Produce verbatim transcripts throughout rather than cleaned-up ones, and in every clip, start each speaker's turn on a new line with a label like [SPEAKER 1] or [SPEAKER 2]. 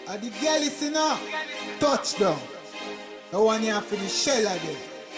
[SPEAKER 1] And the girl is in a touchdown. The one here for the shella there.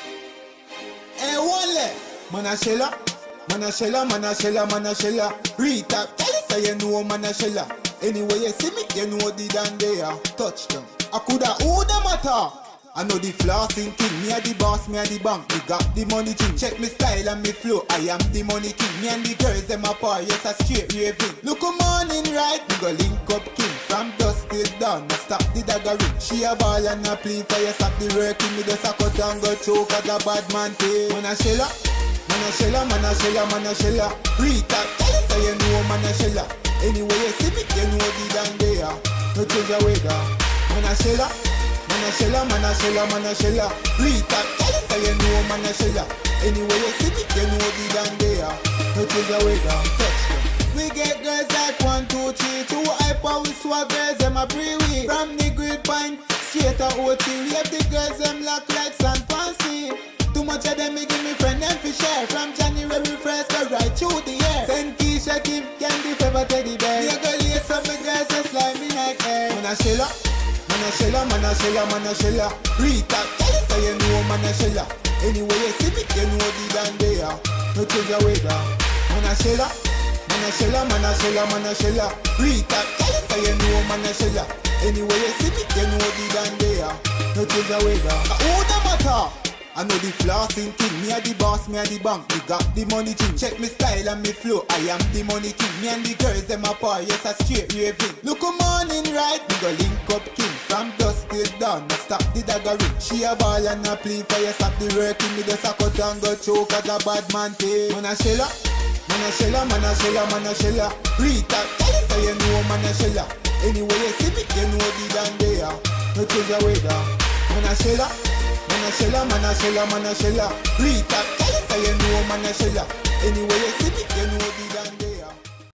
[SPEAKER 1] Hey, one left. Man a shella, man a shella, man a shella, man a shella. Rita, tell us how you know man a shella. Anyway you see me, you know the damn there. Touchdown. I coulda who the matter. I know the flossing king, me a the boss, me a the bank. We got the money king, check me style and me flow. I am the money king, me and the girls them apart. Yes, I straight raving. Look a morning right, we go link up king. From dusk till dawn, I stop the dagger ring. She a ball and a plea for you stop the working. Me just a cut and go choke as a bad man take. Man a shella, man a shella, man a shella, man a shella. Rita, tell us how you know man a shella. Anyway you see me, you know the damn there. No change your way down. Man a shella, man a shella, man a shella, man a shella. Rita, tell us how you know man a shella. Anyway you see me, you know the damn there. No change your way down. Touchdown. We get girls like one, two, three, two hyper, we swag girls, them a pre-week. From the grill pint, straight to O T, we have the girls, them lock like San Fancy. Too much of them, me give me friend them for share. From January first, go right through the year. Send Keisha, Kim, Candy, Fever, Teddy Bear. You go lace up my girls, just like me like hair. Man a shella, man a shella, man a shella, man a shella. Rita, tell us how you know man a shella. Anyway you see me, you know the damn there. No change your way down. Man a shella, man a shella, man a shella, man a shella. Rita, tell us how you know man a shella. Anyway you see me, you know the damn there. No change your way down. Who the matter? I know the flossing king, me a the boss, me a the bank. We got the money king, check me style and me flow. I am the money king, me and the girls them apart. Yes, I straight raving. Look a morning right, we go link up king. From dusk till dawn, I stop the dagger ring. She a ball and a plea for you stop the working. Me just a cut and go choke as a bad man take. Man a shella, man a shella, man a shella, man a shella. Rita, tell us how you know man a shella. Anyway you see me, you know the damn there. No change your way down. Man a shella, man a shella, man a shella, man a shella. Rita, tell us how you know man a shella. Anyway you see me, you know the damn day.